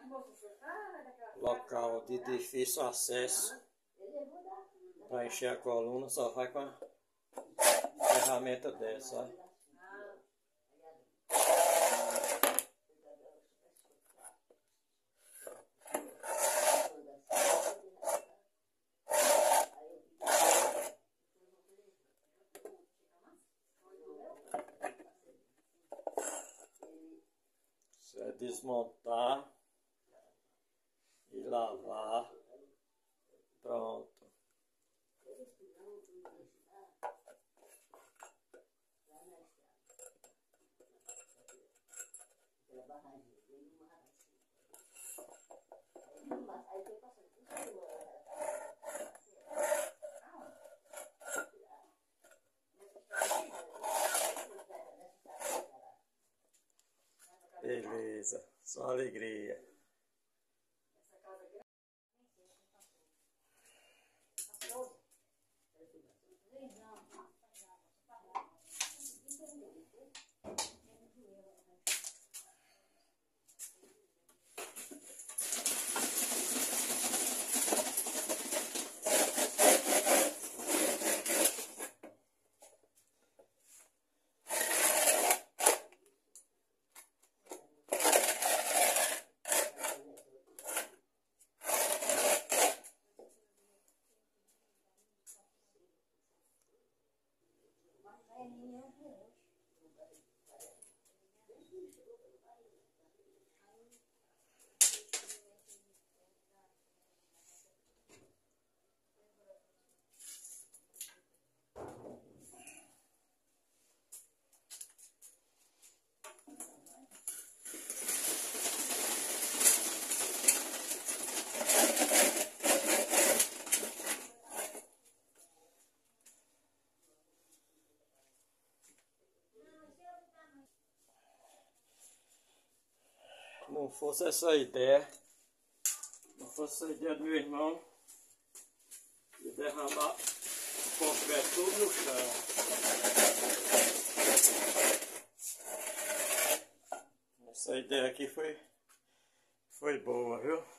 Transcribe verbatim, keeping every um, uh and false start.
Local de difícil acesso. Para encher a coluna só vai com a ferramenta dessa, ó. Isso é desmontar e lavar. Pronto. Beleza, só alegria. Não fosse essa ideia, não fosse essa ideia do meu irmão de derramar o concreto tudo no chão. Essa ideia aqui foi, foi boa, viu?